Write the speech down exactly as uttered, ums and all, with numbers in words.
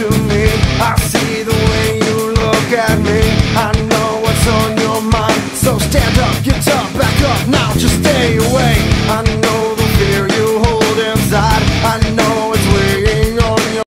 to me. I see the way you look at me. I know what's on your mind. So stand up, get up, back up now, just stay away. I know the